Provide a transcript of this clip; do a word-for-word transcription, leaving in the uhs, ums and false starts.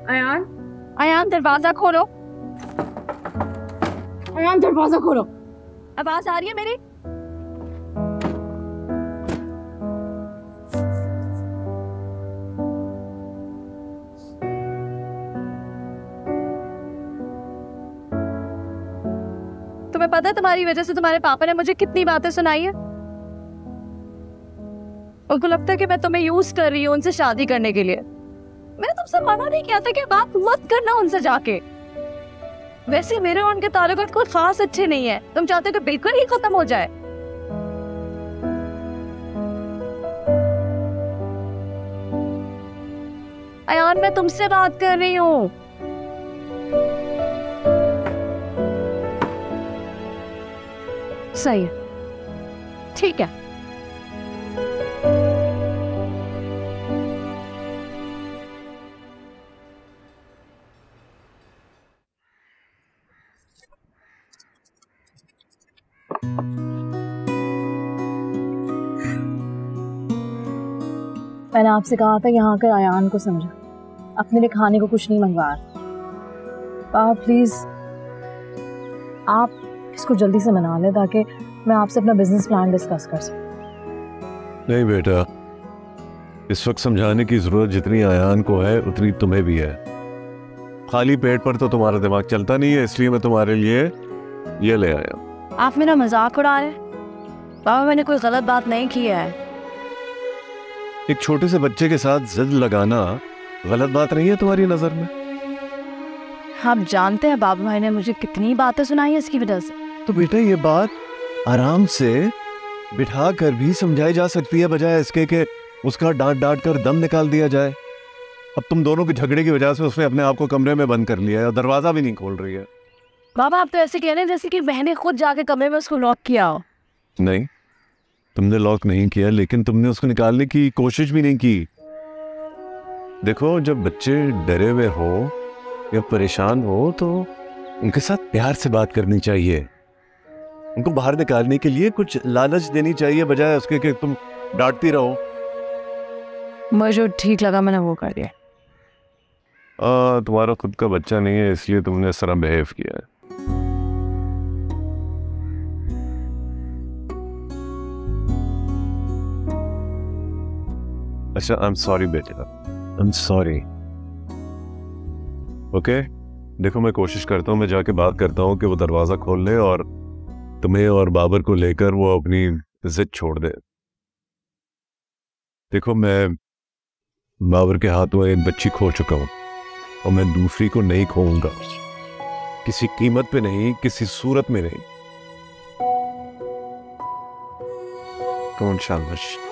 अयान, अयान दरवाजा खोलो। अयान दरवाजा खोलो। आवाज आ रही है मेरी? तुम्हें पता है तुम्हारी वजह से तुम्हारे पापा ने मुझे कितनी बातें सुनाई है? उनको लगता है कि मैं तुम्हें यूज कर रही हूँ उनसे शादी करने के लिए। मैंने तुमसे मना नहीं किया था कि बात मत करना उनसे जाके। वैसे मेरे और उनके ताल्लुकात कोई खास अच्छे नहीं है। तुम चाहते हो कि बिल्कुल ही खत्म हो जाए? अयान, मैं तुमसे बात कर रही हूँ। सही है, ठीक है। मैंने आपसे कहा था यहाँ आकर अयान को समझा, अपने लिए खाने को कुछ नहीं मंगवा रहा। आप प्लीज आप इसको जल्दी से मना लें ताकि मैं आपसे अपना बिजनेस प्लान डिस्कस कर सकूं। नहीं बेटा, इस वक्त समझाने की जरूरत जितनी अयान को है उतनी तुम्हें भी है। खाली पेट पर तो तुम्हारा दिमाग चलता नहीं है, इसलिए मैं तुम्हारे लिए ये ले आया। आप मेरा मजाक उड़ा रहे हैं? बाबा, मैंने कोई गलत बात नहीं की है। एक छोटे से बच्चे के साथ जिद लगाना गलत बात नहीं है तुम्हारी नजर में? आप जानते हैं बाबा भाई ने मुझे कितनी बातें सुनाई है इसकी वजह से। तो बेटा ये बात आराम से बिठा कर भी समझाई जा सकती है, बजाय इसके कि उसका डांट डांट कर दम निकाल दिया जाए। अब तुम दोनों के झगड़े की वजह से उसने अपने आप को कमरे में बंद कर लिया है और दरवाजा भी नहीं खोल रही है। बाबा, आप तो ऐसे कह रहे हैं जैसे कि मैंने खुद जाके कमरे में उसको लॉक किया हो। नहीं, तुमने लॉक नहीं किया, लेकिन तुमने उसको निकालने की कोशिश भी नहीं की। देखो, जब बच्चे डरे हुए हो या परेशान हो तो उनके साथ प्यार से बात करनी चाहिए। उनको बाहर निकालने के लिए कुछ लालच देनी चाहिए, बजाय उसके कि तुम डांटती रहो। मुझे ठीक लगा, मैंने वो कर दिया। आ, तुम्हारा खुद का बच्चा नहीं है, इसलिए तुमने इस तरह बिहेव किया है। अच्छा, आई एम सॉरी बेटा, आई एम सॉरी। ओके, देखो मैं कोशिश करता हूँ, मैं जाके बात करता हूँ कि वो दरवाजा खोल ले और तुम्हें और बाबर को लेकर वो अपनी जिद छोड़ दे। देखो, मैं बाबर के हाथों एक बच्ची खो चुका हूँ और मैं दूसरी को नहीं खोऊंगा, किसी कीमत पे नहीं, किसी सूरत में नहीं। कौन शाबाश।